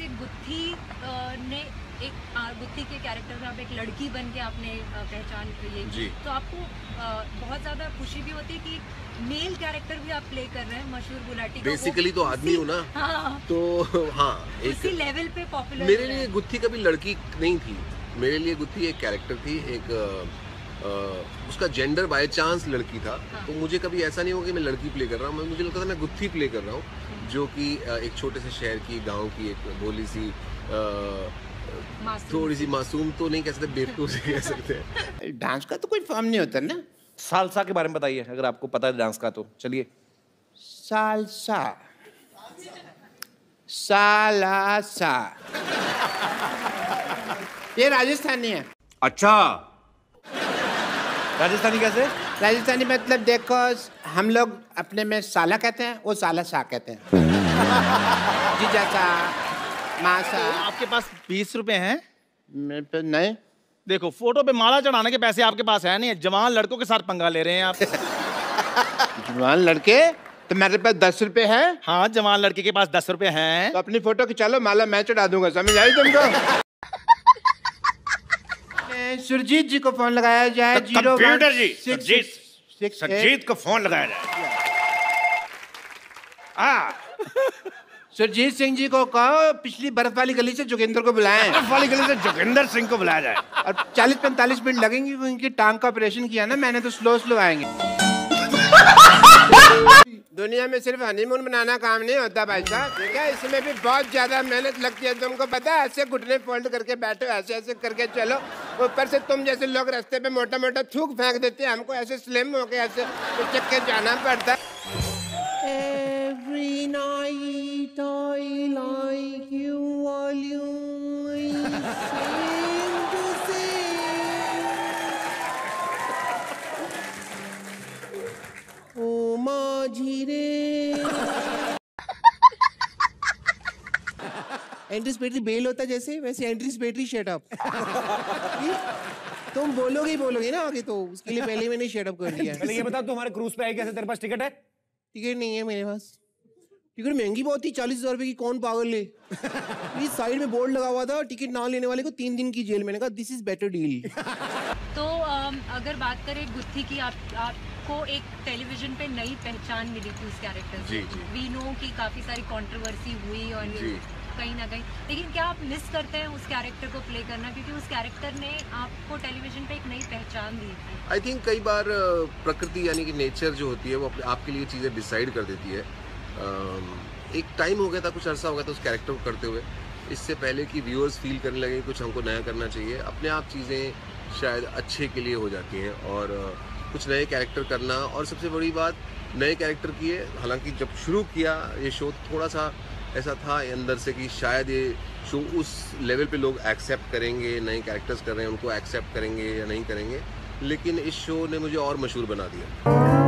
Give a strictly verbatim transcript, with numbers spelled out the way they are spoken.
जैसे गुत्थी ने एक गुत्थी के कैरेक्टर में आप एक लड़की बन के आपने पहचान ये की, तो आपको बहुत ज़्यादा खुशी भी होती है कि मेल कैरेक्टर भी आप प्ले कर रहे हैं मशहूर गुलाटी का। बेसिकली तो आदमी हूँ ना, हाँ, तो हाँ एक उसी लेवल पे पॉपुलर। मेरे लिए गुत्थी कभी लड़की नहीं थी, मेरे लिए गुत्थी एक कैरेक्टर थी, एक आ, उसका जेंडर बाय चांस लड़की था। हाँ। तो मुझे कभी ऐसा नहीं हुआ कि मैं लड़की प्ले कर रहा हूँ, मुझे लगता था मैं गुत्थी प्ले कर रहा हूँ, जो कि एक छोटे से शहर की, गांव की एक भोली सी, थोड़ी सी मासूम तो नहीं कह सकते, बेवकूफ से कह सकते हैं। डांस का तो कोई फॉर्म नहीं होता ना। सालसा के बारे में बताइए अगर आपको पता है डांस का तो। चलिए। सालसा, सालासा, ये राजस्थानी है। अच्छा, राजस्थानी कैसे? राजस्थानी मतलब देखो, हम लोग अपने में साला कहते हैं, वो साला सा कहते हैं। जीजा सा, माँ सा। आपके पास बीस रुपए हैं? मेरे पे नहीं। देखो फोटो पे माला चढ़ाने के पैसे आपके पास है नहीं, जवान लड़कों के साथ पंगा ले रहे हैं आप। जवान लड़के? तो मेरे पास दस रुपए है। हाँ, जवान लड़के के पास दस रुपए हैं। तो अपनी फोटो खिंचा लो, माला मैं चढ़ा दूंगा, समझ आई तुमको? सुरजीत जी को फोन लगाया जाए। जीरो कंप्यूटर जी, सुरजीत सुरजीत को फोन लगाया जाए। हाँ, सुरजीत सिंह जी को कहो पिछली बर्फ वाली गली से जोगिंदर को बुलाएं। बर्फ वाली गली से जोगिंदर सिंह को बुलाया जाए। और चालीस पैंतालीस मिनट लगेंगे, उनकी टांग का ऑपरेशन किया ना मैंने, तो स्लो स्लो आएंगे। दुनिया में सिर्फ हनीमून बनाना काम नहीं होता भाई साहब, ठीक है? इसमें भी बहुत ज्यादा मेहनत लगती है, तुमको पता है? ऐसे घुटने फोल्ड करके बैठो, ऐसे ऐसे करके चलो, ऊपर से तुम जैसे लोग रास्ते पे मोटा मोटा थूक फेंक देते हैं, हमको ऐसे स्लिम होके ऐसे उचक के जाना पड़ता है। Every night I like you while you sing to sing. Oh माझी रे। एंटीसिपेटरी बेल होता जैसे, वैसे एंटीसिपेटरी शट अप। तुम बोलोगे ही बोलोगे ना आगे, तो उसके लिए पहले मैंने शट अप कर दिया। पहले ये बता, तुम्हारे क्रूज पे आई कैसे? तेरे पास टिकट है? टिकट नहीं है मेरे पास। टिकट महंगी बहुत थी, चालीस हजार रुपए की, कौन पागल ले। इस साइड में बोर्ड लगा हुआ था, टिकट ना लेने वाले को तीन दिन की जेल। मैंने कहा दिस इज बेटर डील। तो आम, अगर बात करें गुत्थी की, आप, आपको एक टेलीविजन पे नई पहचान मिली थी उस कैरेक्टर से। वी नो कि काफी सारी कंट्रोवर्सी हुई और कहीं ना कहीं, लेकिन क्या आप मिस करते हैं उस कैरेक्टर को प्ले करना, क्योंकि उस कैरेक्टर ने आपको टेलीविजन पे एक नई पहचान दी थी? आई थिंक कई बार प्रकृति यानी कि नेचर जो होती है वो आपके लिए चीज़ें डिसाइड कर देती है। एक टाइम हो गया था, कुछ अरसा हो गया था उस कैरेक्टर को करते हुए, इससे पहले कि व्यूअर्स फील करने लगे कुछ हमको नया करना चाहिए, अपने आप चीज़ें शायद अच्छे के लिए हो जाती हैं, और कुछ नए कैरेक्टर करना। और सबसे बड़ी बात नए कैरेक्टर की है, हालांकि जब शुरू किया ये शो थोड़ा सा ऐसा था अंदर से कि शायद ये शो उस लेवल पे लोग एक्सेप्ट करेंगे, नए कैरेक्टर्स कर रहे हैं उनको एक्सेप्ट करेंगे या नहीं करेंगे, लेकिन इस शो ने मुझे और मशहूर बना दिया।